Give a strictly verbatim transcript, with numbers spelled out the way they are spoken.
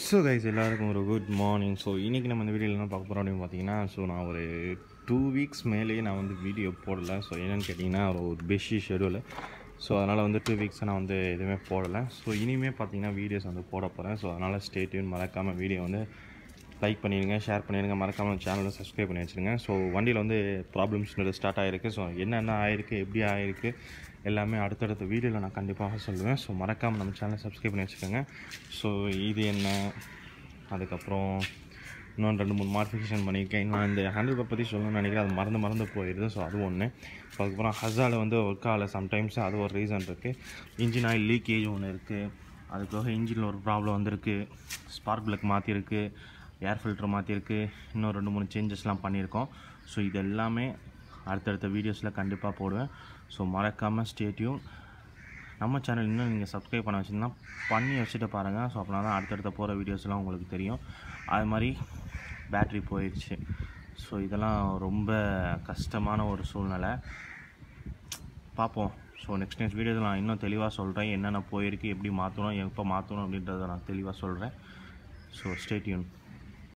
So guys எல்லாருக்கும் ஒரு good morning. So இன்றைக்கி நம்ம இந்த வீடியோவில் என்ன பார்க்க போகிறோம் அப்படின்னு பார்த்தீங்கன்னா, ஸோ நான் ஒரு டூ வீக்ஸ் மேலேயே நான் வந்து வீடியோ போடலை. ஸோ என்னென்னு கேட்டிங்கன்னா ஒரு பிஸி ஷெடியூலு. ஸோ அதனால் வந்து டூ வீக்ஸாக நான் வந்து எதுவுமே போடலை. ஸோ இனிமேல் பார்த்தீங்கன்னா வீடியோஸ் வந்து போட போகிறேன். ஸோ அதனால் ஸ்டே டியூன், மறக்காமல் வீடியோ வந்து லைக் பண்ணிடுங்க, ஷேர் பண்ணிடுங்க, மறக்காமல் சேனலை சப்ஸ்கிரைப் பண்ணி வச்சுருங்க. ஸோ வண்டியில் வந்து ப்ராப்ளம்ஸ்னு ஸ்டார்ட் ஆகிருக்கு. ஸோ என்னென்ன ஆகிருக்கு, எப்படி ஆகிருக்கு எல்லாமே அடுத்தடுத்த வீடியோவில் நான் கண்டிப்பாக சொல்லுவேன். ஸோ மறக்காமல் நம்ம சேனலை சப்ஸ்கிரைப் பண்ணி வச்சுக்கோங்க. ஸோ இது என்ன, அதுக்கப்புறம் இன்னொன்று ரெண்டு மூணு மாடிஃபிகேஷன் பண்ணியிருக்கேன். நான் இந்த ஹேண்டில் பற்றி சொல்லணும்னு நினைக்கிறேன், அது மறந்து மறந்து போயிடுது. ஸோ அது ஒன்று. அதுக்கப்புறம் ஹஸாவில் வந்து ஒர்க் ஆகலை சம்டைம்ஸ், அது ஒரு ரீசன் இருக்குது. இன்ஜின் ஆயில் லீக்கேஜ் ஒன்று இருக்குது. அதுக்காக இன்ஜினில் ஒரு ப்ராப்ளம் வந்திருக்கு. ஸ்பார்க் பிளக் மாற்றிருக்கு, ஏர் ஃபில்ட்ரு மாற்றிருக்கு, இன்னும் ரெண்டு மூணு சேஞ்சஸ்லாம் பண்ணியிருக்கோம். ஸோ இது எல்லாமே அடுத்தடுத்த வீடியோஸில் கண்டிப்பாக போடுவேன். ஸோ மறக்காமல் ஸ்டே டியூன். நம்ம சேனல் இன்னும் நீங்கள் சப்ஸ்கிரைப் பண்ண வச்சுருந்தா பண்ணி வச்சுட்டு பாருங்கள். ஸோ அப்படின்னா தான் அடுத்தடுத்த போகிற வீடியோஸ்லாம் உங்களுக்கு தெரியும். அது மாதிரி பேட்ரி போயிடுச்சு. ஸோ இதெல்லாம் ரொம்ப கஷ்டமான ஒரு சூழ்நிலை. பார்ப்போம். ஸோ நெக்ஸ்ட் நெக்ஸ்ட் வீடியோவில் நான் இன்னும் தெளிவாக சொல்கிறேன், என்னென்ன போயிருக்கு, எப்படி மாற்றணும், எப்போ மாற்றணும் அப்படின்றத நான் தெளிவாக சொல்கிறேன். So stay tune.